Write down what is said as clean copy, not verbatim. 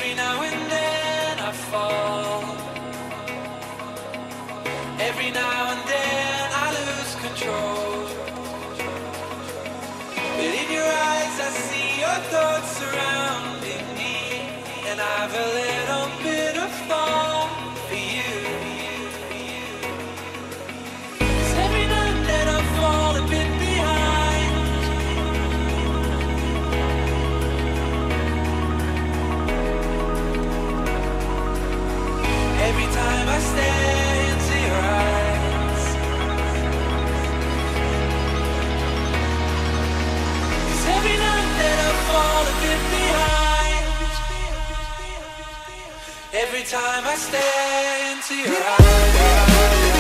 Every now and then I fall. Every now and then I lose control. But in your eyes I see your thoughts surrounding me, and I've a little bit of fall for you. 'Cause every now and then I fall a bit behind. Every time I stare into your eyes. 'Cause every now and then I fall a bit behind. Every time I stare into your eyes.